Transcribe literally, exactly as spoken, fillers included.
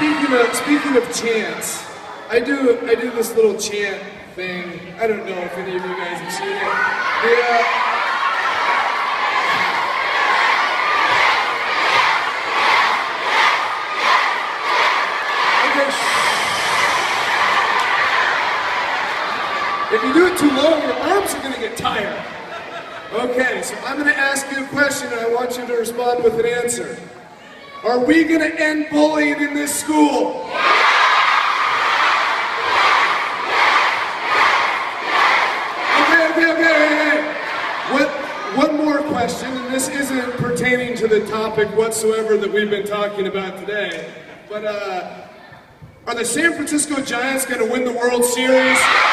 speaking of speaking of chants, I do I do this little chant thing. I don't know if any of you guys have seen it. Yeah. If you do it too long, your arms are going to get tired. Okay, so I'm going to ask you a question and I want you to respond with an answer. Are we going to end bullying in this school? Okay, okay, okay, okay. What, one more question, and this isn't pertaining to the topic whatsoever that we've been talking about today, but uh, are the San Francisco Giants going to win the World Series?